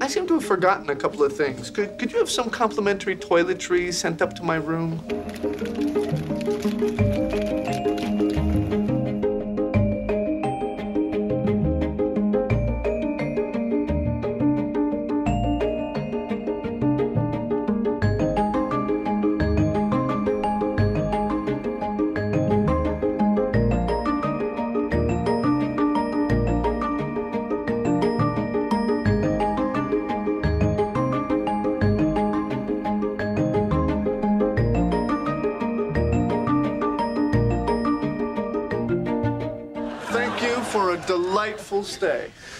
I seem to have forgotten a couple of things. Could you have some complimentary toiletries sent up to my room? Thank you for a delightful stay.